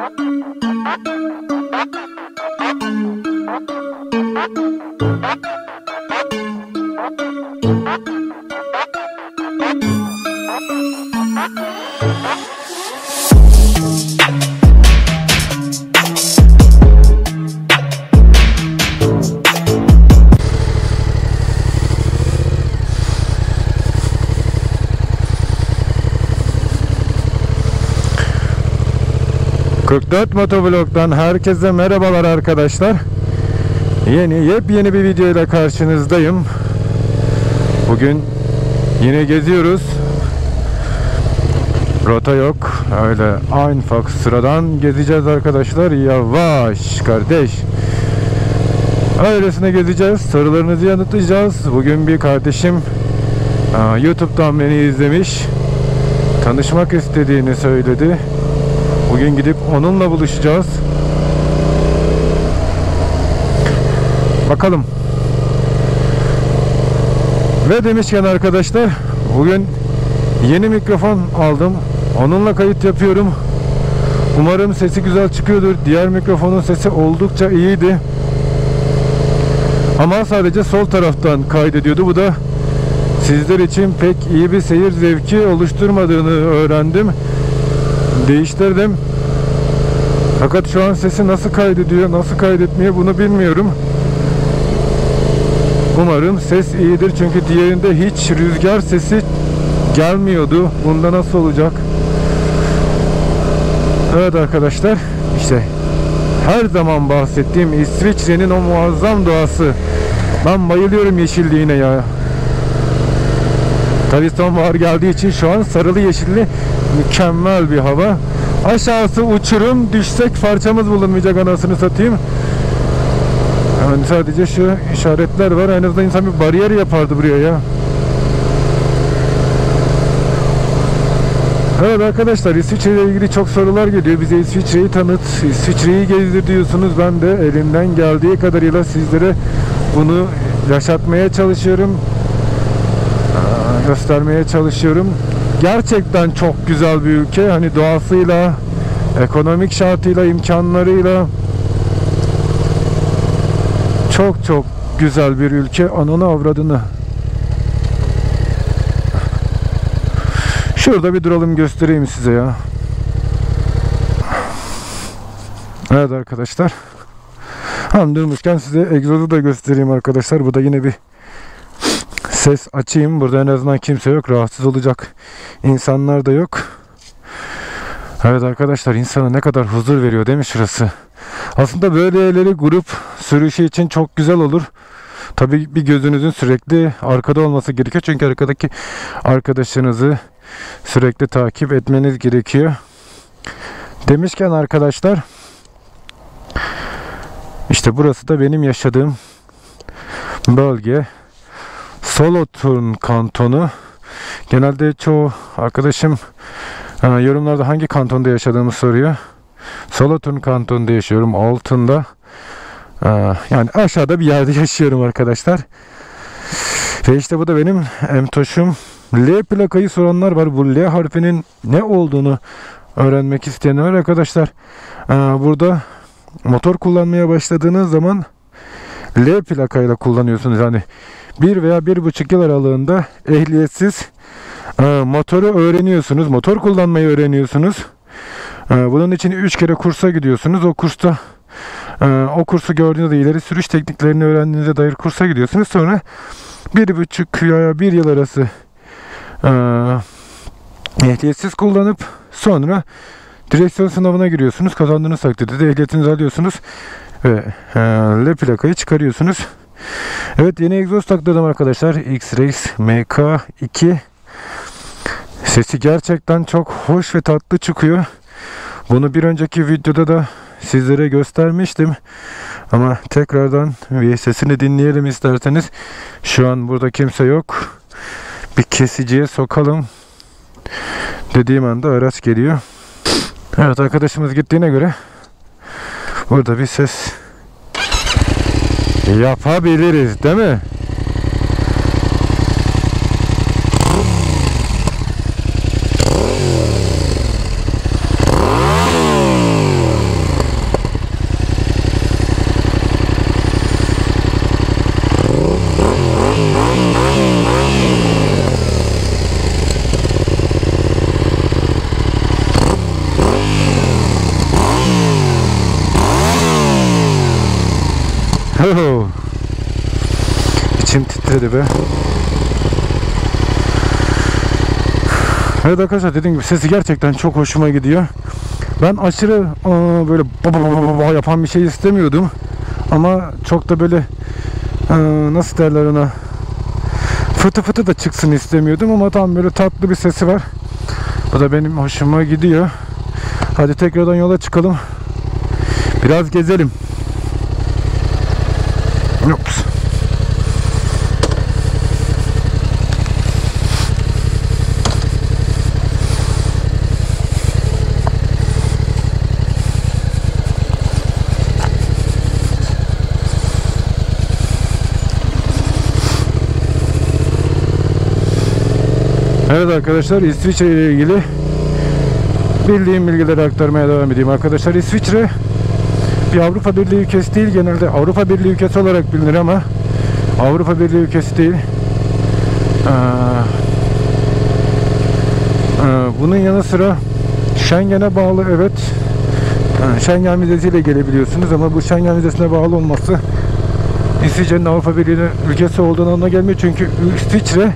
...44 Motovlog'dan herkese merhabalar arkadaşlar. Yepyeni bir video ile karşınızdayım. Bugün yine geziyoruz. Rota yok. Öyle einfach sıradan gezeceğiz arkadaşlar. Yavaş kardeş. Öylesine gezeceğiz. Sorularınızı yanıtlayacağız. Bugün bir kardeşim YouTube'dan beni izlemiş. Tanışmak istediğini söyledi. Bugün gidip onunla buluşacağız. Bakalım. Ve demişken arkadaşlar, bugün yeni mikrofon aldım. Onunla kayıt yapıyorum. Umarım sesi güzel çıkıyordur. Diğer mikrofonun sesi oldukça iyiydi. Ama sadece sol taraftan kaydediyordu. Bu da sizler için pek iyi bir seyir zevki oluşturmadığını öğrendim. Değiştirdim. Fakat şu an sesi nasıl kaydediyor, nasıl kaydetmiyor bunu bilmiyorum. Umarım ses iyidir, çünkü diğerinde hiç rüzgar sesi gelmiyordu. Bunda nasıl olacak? Evet arkadaşlar, işte her zaman bahsettiğim İsviçre'nin o muazzam doğası. Ben bayılıyorum yeşilliğine ya. Tabii sonbahar geldiği için şu an sarılı yeşilli mükemmel bir hava. Aşağısı uçurum, düşsek parçamız bulunmayacak, anasını satayım. Yani sadece şu işaretler var. En azından insan bir bariyer yapardı buraya ya. Evet arkadaşlar, İsviçre ile ilgili çok sorular geliyor. Bize İsviçre'yi tanıt, İsviçre'yi gezdir diyorsunuz. Ben de elimden geldiği kadarıyla sizlere bunu yaşatmaya çalışıyorum. Göstermeye çalışıyorum. Gerçekten çok güzel bir ülke. Hani doğasıyla, ekonomik şartıyla, imkanlarıyla çok güzel bir ülke. Ananı avradını. Şurada bir duralım, göstereyim size ya. Evet arkadaşlar. Hem durmuşken size egzozu da göstereyim arkadaşlar. Bu da yine bir ses açayım. Burada en azından kimse yok. Rahatsız olacak insanlar da yok. Evet arkadaşlar, insana ne kadar huzur veriyor değil mi şurası? Aslında böyle yerleri grup sürüşü için çok güzel olur. Tabii bir gözünüzün sürekli arkada olması gerekiyor. Çünkü arkadaki arkadaşınızı sürekli takip etmeniz gerekiyor. Demişken arkadaşlar, işte burası da benim yaşadığım bölge. Solothurn kantonu. Genelde çoğu arkadaşım yorumlarda hangi kantonda yaşadığımı soruyor. Solothurn kantonunda yaşıyorum, altında. Yani aşağıda bir yerde yaşıyorum arkadaşlar. Ve işte bu da benim emtoşum. L plakayı soranlar var. Bu L harfinin ne olduğunu öğrenmek isteyenler var arkadaşlar. Burada motor kullanmaya başladığınız zaman L plakayla kullanıyorsunuz. Yani 1 veya 1,5 yıl aralığında ehliyetsiz motoru öğreniyorsunuz. Motor kullanmayı öğreniyorsunuz. Bunun için 3 kere kursa gidiyorsunuz. O kursta o kursu gördüğünüzde, ileri sürüş tekniklerini öğrendiğinize dair kursa gidiyorsunuz. Sonra 1,5 veya 1 yıl arası ehliyetsiz kullanıp sonra direksiyon sınavına giriyorsunuz. Kazandığınız takdirde de ehliyetinizi alıyorsunuz ve L plakayı çıkarıyorsunuz. Evet, yeni egzoz takladım arkadaşlar. X-Race MK2. Sesi gerçekten çok hoş ve tatlı çıkıyor. Bunu bir önceki videoda da sizlere göstermiştim. Ama tekrardan bir sesini dinleyelim isterseniz. Şu an burada kimse yok. Bir kesiciye sokalım. Dediğim anda araç geliyor. Evet, arkadaşımız gittiğine göre burada bir ses yapabiliriz değil mi? Hadi be. Evet arkadaşlar, dediğim gibi sesi gerçekten çok hoşuma gidiyor. Ben aşırı böyle baba yapan bir şey istemiyordum. Ama çok da böyle nasıl derler ona, fıtı fıtı da çıksın istemiyordum ama tam böyle tatlı bir sesi var. Bu da benim hoşuma gidiyor. Hadi tekrardan yola çıkalım. Biraz gezelim. Ups. Evet arkadaşlar, İsviçre ile ilgili bildiğim bilgileri aktarmaya devam edeyim. Arkadaşlar, İsviçre bir Avrupa Birliği ülkesi değil. Genelde Avrupa Birliği ülkesi olarak bilinir ama Avrupa Birliği ülkesi değil. Bunun yanı sıra Schengen'e bağlı, evet. Schengen vizesiyle gelebiliyorsunuz ama bu Schengen vizesine bağlı olması İsviçre'nin Avrupa Birliği ülkesi olduğunu anlamına gelmiyor. Çünkü İsviçre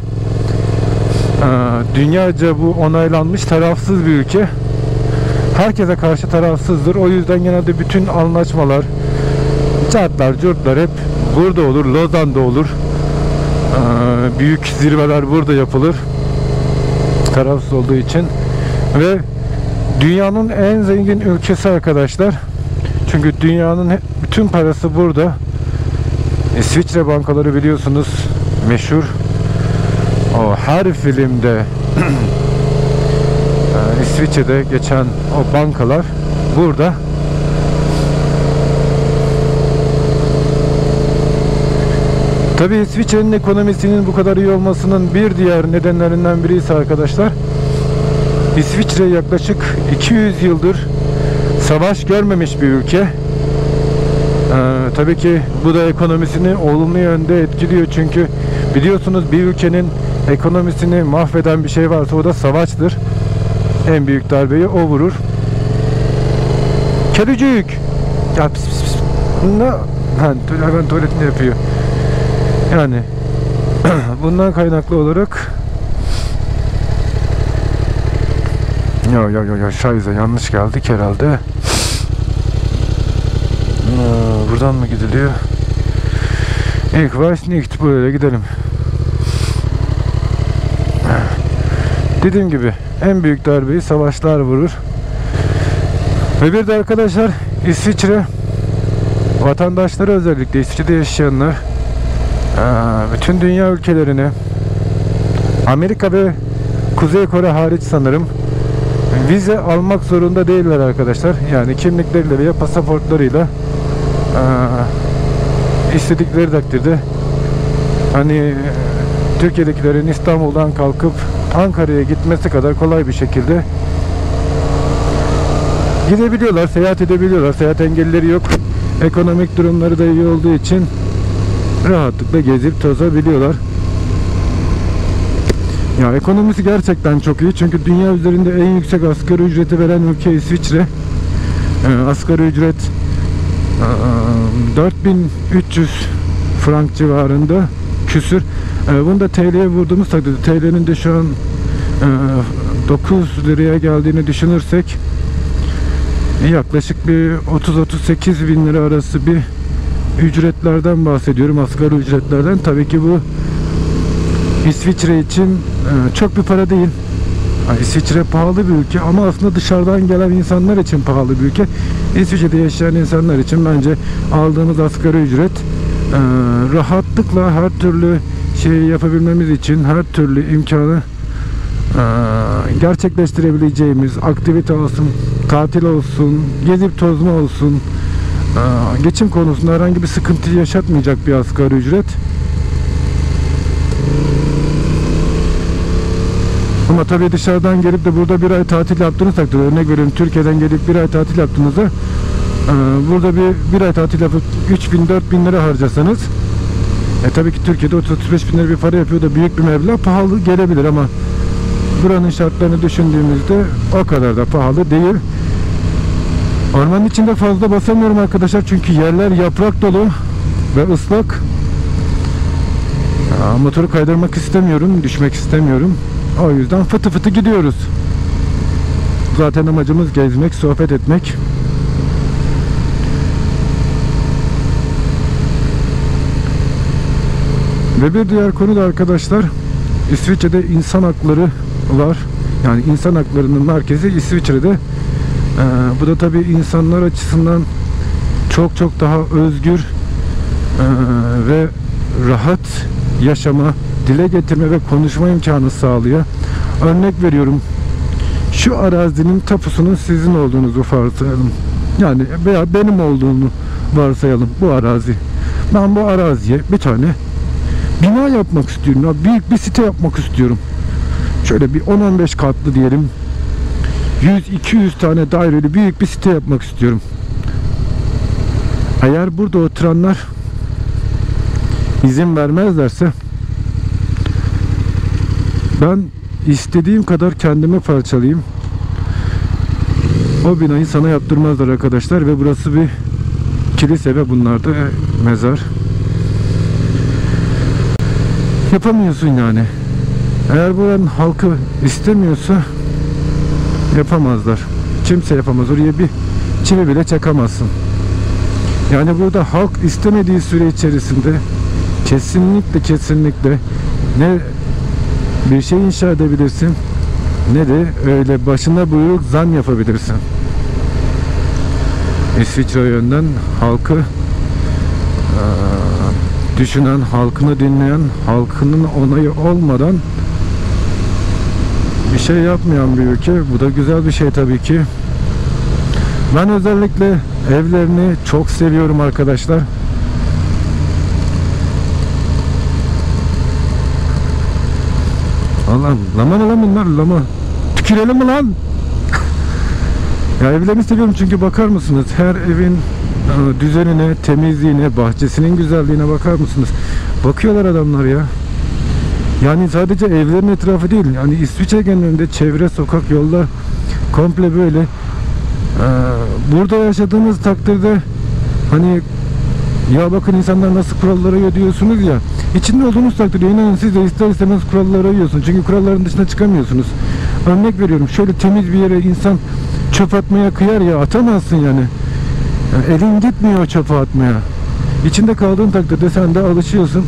dünyaca bu onaylanmış tarafsız bir ülke. Herkese karşı tarafsızdır. O yüzden genelde bütün anlaşmalar, cartlar, curtlar hep burada olur. Lozan'da olur. Büyük zirveler burada yapılır. Tarafsız olduğu için. Ve dünyanın en zengin ülkesi arkadaşlar. Çünkü dünyanın bütün parası burada. İsviçre bankaları biliyorsunuz meşhur. O her filmde İsviçre'de geçen o bankalar burada. Tabii İsviçre'nin ekonomisinin bu kadar iyi olmasının bir diğer nedenlerinden biri ise arkadaşlar, İsviçre yaklaşık 200 yıldır savaş görmemiş bir ülke. Tabii ki bu da ekonomisini olumlu yönde etkiliyor. Çünkü biliyorsunuz bir ülkenin ekonomisini mahveden bir şey varsa o da savaştır. En büyük darbeyi o vurur. Kedicik! Ya pis pis pis. Hemen tuvaletini yapıyor. Yani bundan kaynaklı olarak ya şayze yanlış geldik herhalde. Buradan mı gidiliyor? İlk baş nicht, böyle gidelim. Dediğim gibi en büyük darbeyi savaşlar vurur. Ve bir de arkadaşlar, İsviçre vatandaşları, özellikle İsviçre'de yaşayanlar bütün dünya ülkelerine, Amerika ve Kuzey Kore hariç sanırım, vize almak zorunda değiller arkadaşlar. Yani kimlikleriyle veya pasaportlarıyla istedikleri takdirde, hani Türkiye'dekilerin İstanbul'dan kalkıp Ankara'ya gitmesi kadar kolay bir şekilde gidebiliyorlar, seyahat edebiliyorlar. Seyahat engelleri yok. Ekonomik durumları da iyi olduğu için rahatlıkla gezip tozabiliyorlar. Ya ekonomisi gerçekten çok iyi. Çünkü dünya üzerinde en yüksek asgari ücreti veren ülke İsviçre. Asgari ücret 4300 frank civarında küsür. Bunu da TL'ye vurduğumuz takdirde, TL'nin de şu an 9 liraya geldiğini düşünürsek yaklaşık bir 30-38 bin lira arası bir ücretlerden bahsediyorum, asgari ücretlerden. Tabii ki bu İsviçre için çok bir para değil. İsviçre pahalı bir ülke ama aslında dışarıdan gelen insanlar için pahalı bir ülke. İsviçre'de yaşayan insanlar için bence aldığımız asgari ücret rahatlıkla her türlü şeyi yapabilmemiz için, her türlü imkanı gerçekleştirebileceğimiz aktivite olsun, tatil olsun, gezip tozma olsun, geçim konusunda herhangi bir sıkıntı yaşatmayacak bir asgari ücret. Ama tabii dışarıdan gelip de burada bir ay tatil yaptığınız takdirde, örnek veriyorum, Türkiye'den gelip bir ay tatil yaptığınızda burada bir ay tatil yapıp 3.000-4.000 lira harcasanız, tabii ki Türkiye'de 30-35 bin lira bir para yapıyor da büyük bir meblağ, pahalı gelebilir ama buranın şartlarını düşündüğümüzde o kadar da pahalı değil. Ormanın içinde fazla basamıyorum arkadaşlar çünkü yerler yaprak dolu ve ıslak. Motoru kaydırmak istemiyorum, düşmek istemiyorum. O yüzden fıtı fıtı gidiyoruz. Zaten amacımız gezmek, sohbet etmek. Ve bir diğer konu da arkadaşlar, İsviçre'de insan hakları var. Yani insan haklarının merkezi İsviçre'de. Bu da tabii insanlar açısından çok çok daha özgür ve rahat yaşama, dile getirme ve konuşma imkanı sağlıyor. Örnek veriyorum. Şu arazinin tapusunun sizin olduğunuzu varsayalım. Yani veya benim olduğunu varsayalım bu arazi. Ben bu araziye bir tane bina yapmak istiyorum. Ya büyük bir site yapmak istiyorum. Şöyle bir 10-15 katlı diyelim. 100-200 tane daireli büyük bir site yapmak istiyorum. Eğer burada oturanlar izin vermezlerse ben istediğim kadar kendimi parçalayayım, o binayı sana yaptırmazlar arkadaşlar. Ve burası bir kilise ve bunlar da mezar. Yapamıyorsun yani. Eğer buranın halkı istemiyorsa yapamazlar. Kimse yapamaz. Oraya bir çivi bile çakamazsın. Yani burada halk istemediği süre içerisinde kesinlikle ne bir şey inşa edebilirsin, ne de öyle başına buyruk zam yapabilirsin. İsviçre yönden halkı düşünen, halkını dinleyen, halkının onayı olmadan bir şey yapmayan bir ülke. Bu da güzel bir şey tabii ki. Ben özellikle evlerini çok seviyorum arkadaşlar. Allah'ım, lama bunlar, lama. Tükürelim mi lan? Ya evlerini seviyorum çünkü bakar mısınız? Her evin düzenine, temizliğine, bahçesinin güzelliğine bakar mısınız? Bakıyorlar adamlar ya. Yani sadece evlerin etrafı değil. Yani İsviçre genelinde çevre, sokak, yollar komple böyle. Burada yaşadığınız takdirde hani ya bakın insanlar nasıl kurallara uyuyor diyorsunuz ya. İçinde olduğunuz takdirde inanın siz de ister istemez kurallara uyuyorsunuz. Çünkü kuralların dışına çıkamıyorsunuz. Örnek veriyorum, şöyle temiz bir yere insan çöp atmaya kıyar ya, atamazsın yani. Elin gitmiyor çöpe atmaya. İçinde kaldığın takdirde sen de alışıyorsun.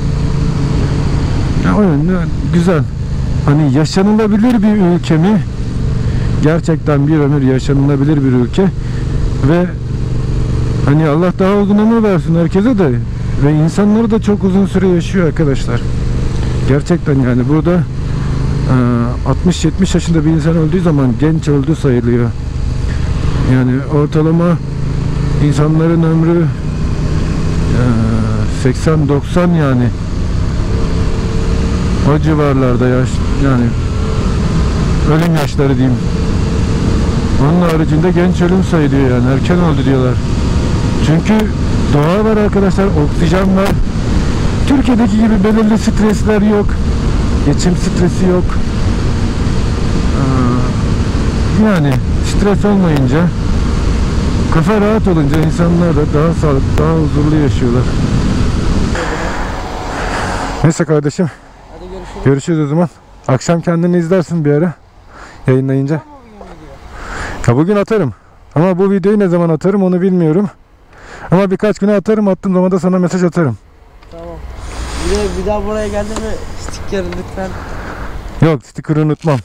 O yönden güzel. Hani yaşanılabilir bir ülke mi? Gerçekten bir ömür yaşanılabilir bir ülke. Ve hani Allah daha uzun ömür versin herkese de. Ve insanları da çok uzun süre yaşıyor arkadaşlar. Gerçekten yani burada 60-70 yaşında bir insan öldüğü zaman genç öldü sayılıyor. Yani ortalama insanların ömrü 80-90 yani. O civarlarda yaş, yani ölüm yaşları diyeyim. Onun haricinde genç ölüm sayılıyor yani, erken öldü diyorlar. Çünkü doğa var arkadaşlar, oksijen var. Türkiye'deki gibi belirli stresler yok. Geçim stresi yok. Yani stres olmayınca, kafa rahat olunca insanlar da daha sağlıklı, daha huzurlu yaşıyorlar. Neyse kardeşim. Hadi görüşürüz. Görüşürüz o zaman. Akşam kendini izlersin bir ara yayınlayınca. Ya bugün atarım. Ama bu videoyu ne zaman atarım onu bilmiyorum. Ama birkaç güne atarım. Attığım zaman da sana mesaj atarım. Tamam. Bir daha buraya geldi mi sticker lütfen. Yok, sticker unutmam.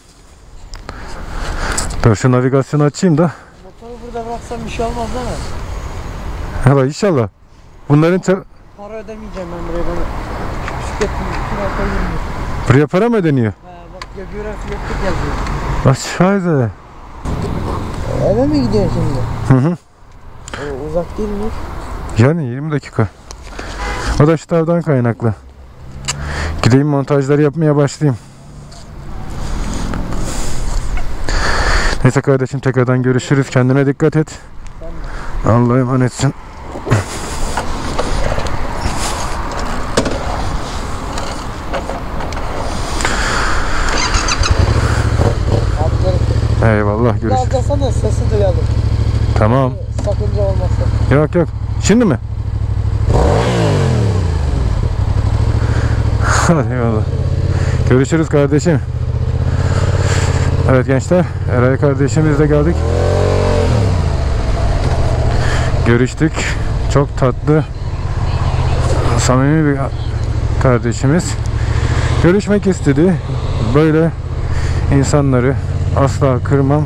Dur şu navigasyonu açayım da. Motoru burada bıraksam bir şey olmaz değil mi? Hala inşallah. Bunların Para ödemeyeceğim ben buraya. Bisikletin bütün arka yürümüyor. buraya para mı ödeniyor? Bak ya göre fiyatlık yazıyor. Aşağıda. Eve mi gidiyorsun şimdi? Hı hı. Uzak değil mi? Yani 20 dakika. O da şu taraftan kaynaklı. Gideyim montajları yapmaya başlayayım. Neyse kardeşim, tekrardan görüşürüz. Kendine dikkat et. Allah'a emanetsin. Eyvallah, görüşürüz. Biraz da sana sesi duyalım. Tamam. Sakınca olmazsa. Yok yok. Şimdi mi? Hadi eyvallah. Görüşürüz kardeşim. Evet gençler, Eray kardeşimizle geldik. Görüştük. Çok tatlı, samimi bir kardeşimiz. Görüşmek istedi. Böyle insanları asla kırmam.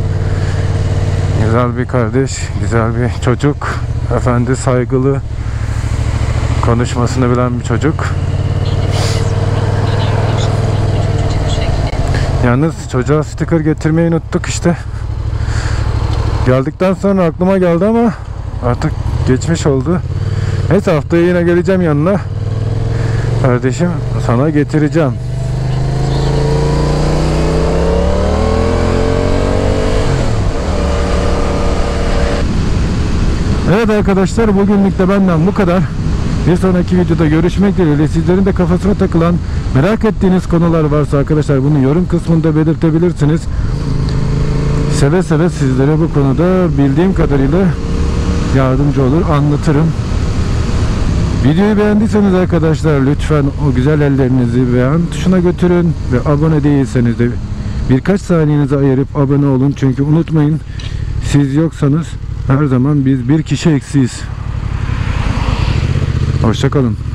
Güzel bir kardeş, güzel bir çocuk. Efendi, saygılı, konuşmasını bilen bir çocuk. Yalnız çocuğa sticker getirmeyi unuttuk işte. Geldikten sonra aklıma geldi ama artık geçmiş oldu. Neyse, haftaya yine geleceğim yanına. Kardeşim, sana getireceğim. Evet arkadaşlar, bugünlük de benden bu kadar. Bir sonraki videoda görüşmek dileğiyle. Sizlerin de kafasına takılan, merak ettiğiniz konular varsa arkadaşlar bunu yorum kısmında belirtebilirsiniz. Seve seve sizlere bu konuda bildiğim kadarıyla yardımcı olur, anlatırım. Videoyu beğendiyseniz arkadaşlar lütfen o güzel ellerinizi beğen tuşuna götürün ve abone değilseniz de birkaç saniyenizi ayırıp abone olun. Çünkü unutmayın, siz yoksanız her zaman biz bir kişi eksiyiz. Hoşça kalın.